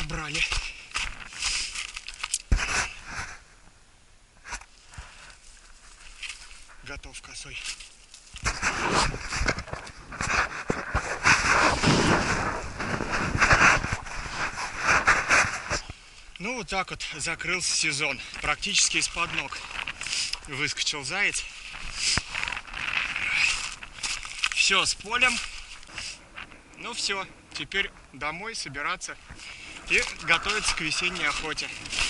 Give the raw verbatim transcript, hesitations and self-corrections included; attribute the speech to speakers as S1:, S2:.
S1: набрали. Готов косой. Ну вот так вот закрылся сезон. Практически из-под ног выскочил заяц. Все с полем. Ну все, теперь домой собираться и готовиться к весенней охоте.